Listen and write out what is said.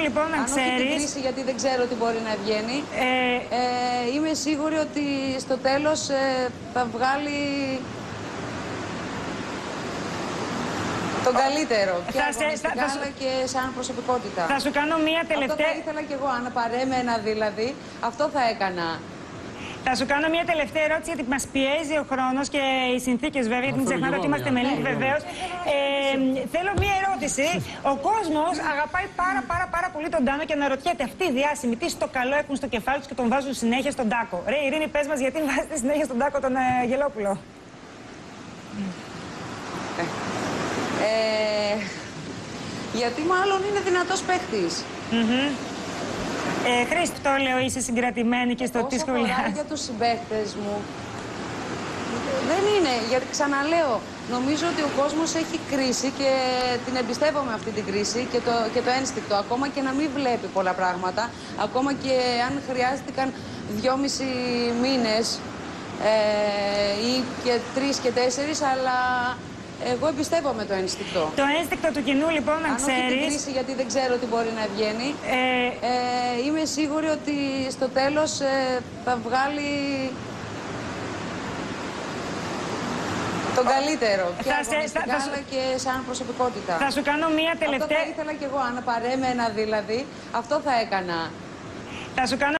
λοιπόν να ξέρεις... Αν όχι την κρίση, γιατί δεν ξέρω τι μπορεί να βγαίνει, είμαι σίγουρη ότι στο τέλος θα βγάλει τον καλύτερο και αγωνιστικά αλλά και σαν προσωπικότητα. Θα σου κάνω μία τελευταία... Αυτό θα ήθελα κι εγώ, αν παρέμενα δηλαδή, αυτό θα έκανα. Θα σου κάνω μια τελευταία ερώτηση, γιατί μας πιέζει ο χρόνος και οι συνθήκες, βέβαια, γιατί μην ξεχνάτε ότι είμαστε με link, βεβαίως. Θέλω μια ερώτηση. Ο κόσμος αγαπάει πάρα πολύ τον Τάνο και αναρωτιέται αυτοί οι διάσημοι τι στο καλό έχουν στο κεφάλι τους και τον βάζουν συνέχεια στον Τάκο. Ρε Ειρήνη, πες μας γιατί βάζετε συνέχεια στον Τάκο τον Αγγελόπουλο. Γιατί μάλλον είναι δυνατός παίχτης. Χρήστη, το λέω, είσαι συγκρατημένη και στο τι σχολιάζει. Όσο αφορά για τους συμπαίχτες μου, δεν είναι, γιατί ξαναλέω, νομίζω ότι ο κόσμος έχει κρίση και την εμπιστεύομαι αυτή την κρίση και το ένστικτο, ακόμα και να μην βλέπει πολλά πράγματα, ακόμα και αν χρειάστηκαν 2,5 μήνες ή και 3 και 4, αλλά... Εγώ εμπιστεύομαι το ένστικτο. Το ένστικτο του κοινού, λοιπόν, να ξέρεις... Αν όχι την κρίση, γιατί δεν ξέρω τι μπορεί να βγαίνει, είμαι σίγουρη ότι στο τέλος θα βγάλει τον καλύτερο και αγωνιστικά αλλά και σαν προσωπικότητα. Θα σου κάνω μία τελευταία... Αυτό θα ήθελα κι εγώ, αν παρέμενα δηλαδή, αυτό θα έκανα. Θα σου κάνω